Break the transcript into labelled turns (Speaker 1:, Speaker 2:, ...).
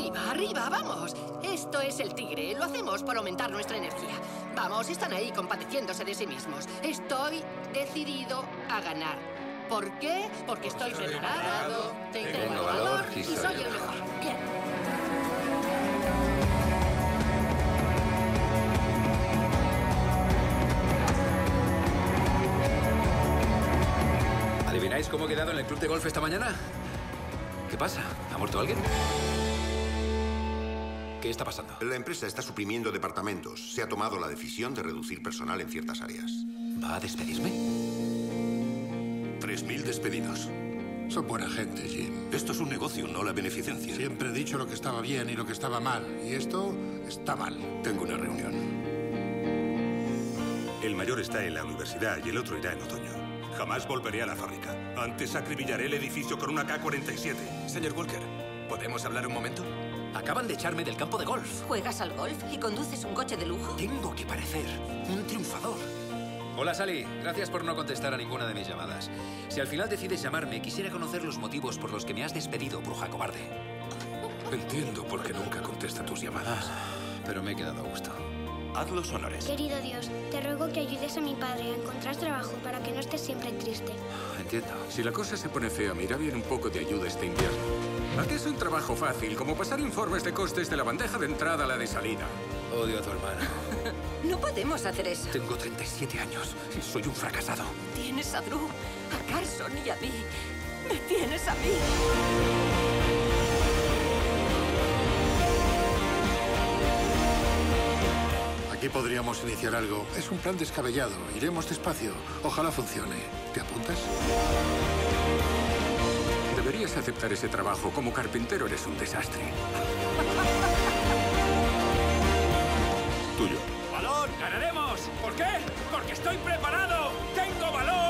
Speaker 1: Arriba, arriba, vamos. Esto es el tigre. Lo hacemos por aumentar nuestra energía. Vamos, están ahí compadeciéndose de sí mismos. Estoy decidido a ganar. ¿Por qué? Porque estoy preparado, tengo valor y soy el mejor. Bien.
Speaker 2: ¿Adivináis cómo he quedado en el club de golf esta mañana? ¿Qué pasa? ¿Ha muerto alguien? ¿Qué está pasando?
Speaker 3: La empresa está suprimiendo departamentos. Se ha tomado la decisión de reducir personal en ciertas áreas.
Speaker 2: ¿Va a despedirme?
Speaker 4: 3000 despedidos.
Speaker 5: Son buena gente, Jim.
Speaker 4: Esto es un negocio, no la beneficencia.
Speaker 5: Siempre he dicho lo que estaba bien y lo que estaba mal. Y esto está mal.
Speaker 4: Tengo una reunión. El mayor está en la universidad y el otro irá en otoño. Jamás volveré a la fábrica. Antes acribillaré el edificio con una K-47.
Speaker 6: Señor Walker, ¿podemos hablar un momento?
Speaker 2: Acaban de echarme del campo de golf.
Speaker 7: ¿Juegas al golf y conduces un coche de lujo?
Speaker 2: Tengo que parecer un triunfador. Hola, Sally. Gracias por no contestar a ninguna de mis llamadas. Si al final decides llamarme, quisiera conocer los motivos por los que me has despedido, bruja cobarde.
Speaker 4: Entiendo por qué nunca contesta tus llamadas.
Speaker 2: Pero me he quedado a gusto.
Speaker 4: Haz los honores.
Speaker 8: Querido Dios, te ruego que ayudes a mi padre a encontrar trabajo para que no estés siempre triste.
Speaker 2: Entiendo.
Speaker 9: Si la cosa se pone fea, me irá bien un poco de ayuda este invierno. ¿A qué es un trabajo fácil? Como pasar informes de costes de la bandeja de entrada a la de salida.
Speaker 2: Odio a tu hermano.
Speaker 7: No podemos hacer eso.
Speaker 2: Tengo 37 años y soy un fracasado.
Speaker 7: Tienes a Drew, a Carson y a mí. Me tienes a mí.
Speaker 5: Aquí podríamos iniciar algo. Es un plan descabellado. Iremos despacio. Ojalá funcione. ¿Te apuntas?
Speaker 9: Deberías aceptar ese trabajo. Como carpintero eres un desastre.
Speaker 4: Tuyo.
Speaker 6: ¡Valor! ¡Ganaremos! ¿Por qué? ¡Porque estoy preparado! ¡Tengo valor!